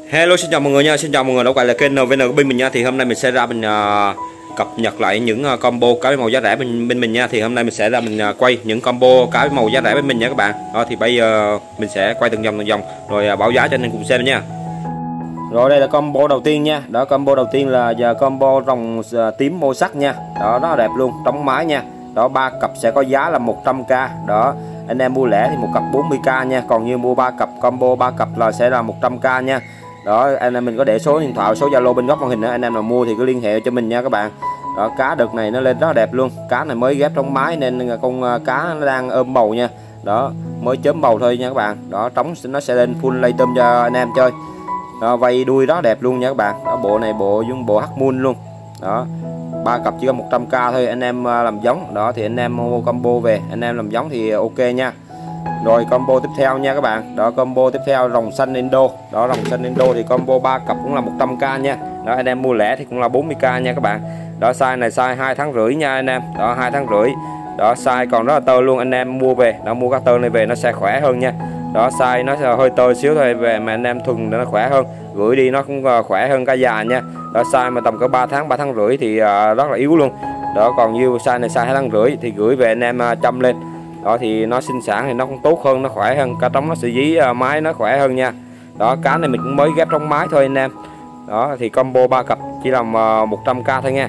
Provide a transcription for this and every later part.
Hello, xin chào mọi người nha, xin chào mọi người đã quay lại kênh NVN của bên mình nha. Thì hôm nay mình sẽ ra mình cập nhật lại những combo cá màu giá rẻ bên mình nha. Thì hôm nay mình sẽ ra mình quay những combo cá màu giá rẻ bên mình nha các bạn. Thì bây giờ mình sẽ quay từng dòng rồi báo giá cho anh em cùng xem nha. Rồi đây là combo đầu tiên nha. Đó, combo đầu tiên là giờ combo rồng tím màu sắc nha. Đó, rất là đẹp luôn, trống mái nha. Đó, 3 cặp sẽ có giá là 100k. Đó, anh em mua lẻ thì một cặp 40k nha, còn như mua 3 cặp combo 3 cặp là sẽ là 100k nha. Đó, anh em mình có để số điện thoại, số Zalo bên góc màn hình nữa, anh em nào mua thì cứ liên hệ cho mình nha các bạn. Đó, cá đợt này nó lên rất là đẹp luôn, cá này mới ghép trong mái nên con cá nó đang ôm bầu nha. Đó, mới chớm bầu thôi nha các bạn. Đó, trống nó sẽ lên full lay tôm cho anh em chơi. Đó, vây đuôi đó đẹp luôn nha các bạn. Đó, bộ này bộ giống bộ hắc moon luôn. Đó, 3 cặp chỉ có 100k thôi, anh em làm giống. Đó thì anh em mua combo về, anh em làm giống thì ok nha. Rồi combo tiếp theo nha các bạn. Đó, combo tiếp theo rồng xanh Indo. Đó, rồng xanh Indo thì combo 3 cặp cũng là 100k nha. Đó, anh em mua lẻ thì cũng là 40k nha các bạn. Đó, size này size 2,5 tháng nha anh em. Đó, 2,5 tháng. Đó, size còn rất là tơ luôn, anh em mua về, đó, mua các tơ này về nó sẽ khỏe hơn nha. Đó, size nó sẽ hơi tơ xíu thôi về mà anh em thuần nó khỏe hơn, gửi đi nó cũng khỏe hơn cá già nha. Đó, size mà tầm cỡ 3 tháng 3,5 tháng thì rất là yếu luôn. Đó, còn như size này size 2,5 tháng thì gửi về anh em chăm lên. Đó thì nó sinh sản thì nó cũng tốt hơn, nó khỏe hơn, cá trống nó sẽ dí mái nó khỏe hơn nha. Đó, cá này mình cũng mới ghép trong mái thôi anh em. Đó thì combo 3 cặp chỉ là 100k thôi nha.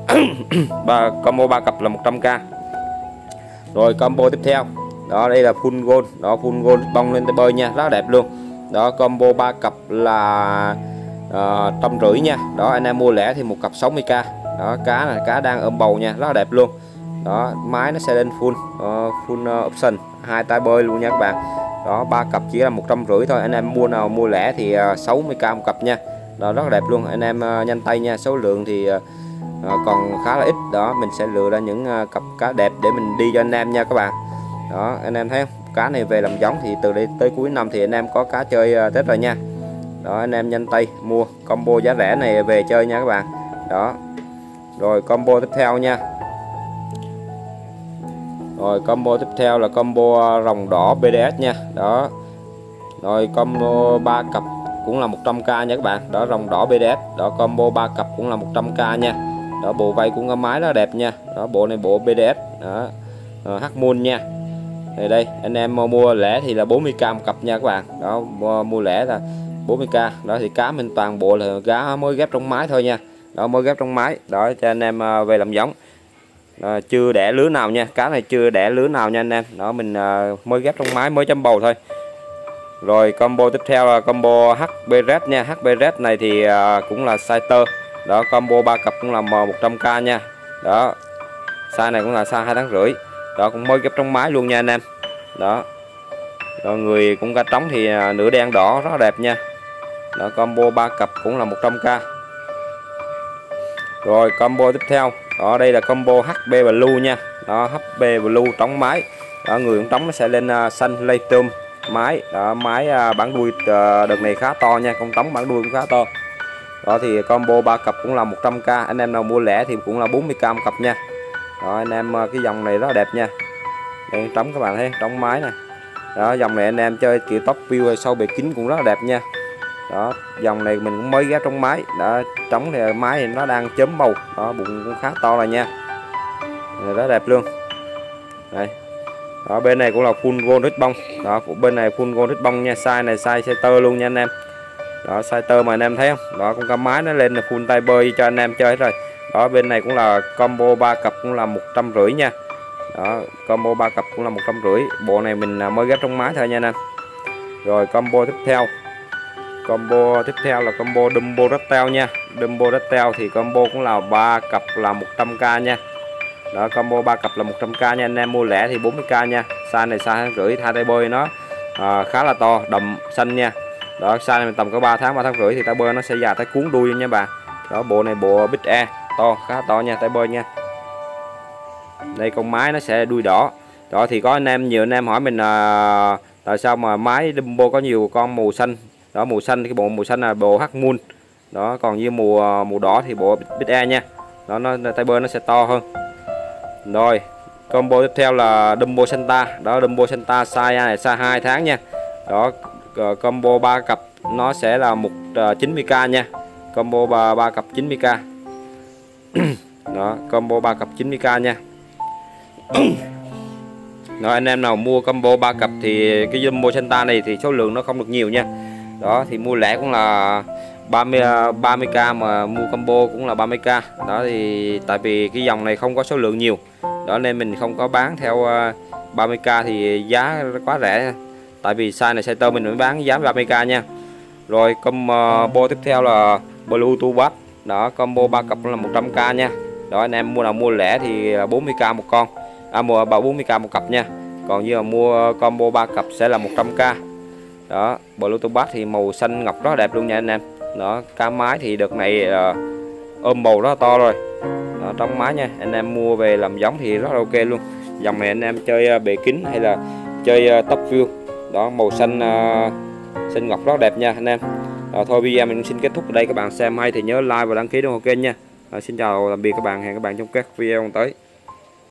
Combo 3 cặp là 100k. Rồi combo tiếp theo. Đó, đây là full gold. Đó, full gold bông lên tay bơi nha, rất là đẹp luôn. Đó, combo 3 cặp là 150 nha. Đó, anh em mua lẻ thì một cặp 60k. Đó, cá này cá đang ôm bầu nha, rất là đẹp luôn. Đó, máy nó sẽ lên full option, 2 tay bơi luôn nha các bạn. Đó, 3 cặp chỉ là 150 thôi, anh em mua nào mua lẻ thì 60k một cặp nha. Đó, rất là đẹp luôn, anh em nhanh tay nha. Số lượng thì còn khá là ít. Đó, mình sẽ lựa ra những cặp cá đẹp để mình đi cho anh em nha các bạn. Đó, anh em thấy không, cá này về làm giống thì từ đây tới cuối năm thì anh em có cá chơi Tết rồi nha. Đó, anh em nhanh tay mua combo giá rẻ này về chơi nha các bạn. Đó, rồi combo tiếp theo nha. Rồi combo tiếp theo là combo rồng đỏ BDS nha. Đó, rồi combo 3 cặp cũng là 100k nha các bạn. Đó, rồng đỏ BDS. Đó, combo 3 cặp cũng là 100k nha. Đó, bộ vây cũng có mái rất đẹp nha. Đó, bộ này bộ BDS. Đó, hắc moon nha. Thì đây anh em mua lẻ thì là 40k một cặp nha các bạn. Đó, mua lẻ là 40k. Đó thì cá mình toàn bộ là cá mới ghép trong mái thôi nha. Đó, mới ghép trong mái. Đó cho anh em về làm giống. Chưa đẻ lứa nào nha, cá này chưa đẻ lứa nào nha anh em. Đó, mình mới ghép trong mái, mới chấm bầu thôi. Rồi combo tiếp theo là combo HB Red nha. HB Red này thì cũng là size tơ. Đó, combo 3 cặp cũng là 100k nha. Đó, size này cũng là size 2,5 tháng. Đó, cũng mới ghép trong mái luôn nha anh em. Đó, rồi người cũng cá trống thì nửa đen đỏ rất là đẹp nha. Đó, combo 3 cặp cũng là 100k. Rồi combo tiếp theo. Đó, đây là combo HB Blue nha. Đó, HB Blue trống mái. Đó, người cũng trống nó sẽ lên xanh lay tôm mái. Đó, mái bản đuôi đợt này khá to nha, con trống bản đuôi cũng khá to. Đó thì combo 3 cặp cũng là 100k, anh em nào mua lẻ thì cũng là 40k một cặp nha. Đó, anh em cái dòng này rất là đẹp nha. Đây trống các bạn thấy, trống mái này. Đó, dòng này anh em chơi kiểu top view hay sâu bề kín cũng rất là đẹp nha. Đó, dòng này mình cũng mới ghép trong mái. Đó, trống thì mái thì nó đang chớm màu. Đó, bụng cũng khá to rồi nha. Rất đẹp luôn. Đây. Đó, bên này cũng là full gold rít bông. Đó, bên này full gold rít bông nha, size này size tơ luôn nha anh em. Đó, size tơ mà anh em thấy không? Đó, con cá mái nó lên là full tay bơi cho anh em chơi hết rồi. Đó, bên này cũng là combo 3 cặp cũng là 150 nha. Đó, combo 3 cặp cũng là 150. Bộ này mình mới ghép trong mái thôi nha anh em. Rồi combo tiếp theo. Combo tiếp theo là combo Dumbo Rattel nha. Dumbo Rattel thì combo cũng là 3 cặp là 100k nha. Đó, combo 3 cặp là 100k nha, anh em mua lẻ thì 40k nha. Size này size 2,5 tháng, tay bơi nó khá là to, đậm xanh nha. Đó, size này tầm có 3 tháng 3,5 tháng thì tay bơi nó sẽ già tới cuốn đuôi nha bạn. Đó, bộ này bộ Big E to, khá to nha, tay bơi nha. Đây con mái nó sẽ đuôi đỏ. Đó thì có anh em nhiều anh em hỏi mình tại sao mà mái Dumbo có nhiều con màu xanh. Đó, màu xanh cái bộ màu xanh là bộ Hắc Moon. Đó, còn như màu đỏ thì bộ Big E nha. Đó, nó tay bơi nó sẽ to hơn. Rồi combo tiếp theo là Dumbo Santa. Đó, Dumbo Santa size này size 2 tháng nha. Đó, combo 3 cặp nó sẽ là 90k nha. Combo 3 cặp 90k. Đó, combo 3 cặp 90k nha. Đó, anh em nào mua combo 3 cặp thì cái Jumbo Santa này thì số lượng nó không được nhiều nha. Đó thì mua lẻ cũng là 30k, mà mua combo cũng là 30k. Đó thì tại vì cái dòng này không có số lượng nhiều, đó nên mình không có bán theo 30k thì giá quá rẻ nha. Tại vì size này size tơ mình mới bán giá 30k nha. Rồi combo tiếp theo là Bluetooth Bass. Đó, combo 3 cặp là 100k nha. Đó, anh em mua lẻ thì là 40k một con, mua 40k một cặp nha. Còn như là mua combo 3 cặp sẽ là 100k. Đó, Bluetooth Bass thì màu xanh ngọc rất là đẹp luôn nha anh em. Đó, cá mái thì đợt này ôm bầu rất là to rồi. Đó, trong mái nha, anh em mua về làm giống thì rất là ok luôn. Dòng này anh em chơi bề kính hay là chơi top view. Đó, màu xanh xanh ngọc rất đẹp nha anh em. Thôi video mình xin kết thúc ở đây. Các bạn xem hay thì nhớ like và đăng ký ủng hộ kênh nha. Xin chào tạm biệt các bạn, hẹn các bạn trong các video tới.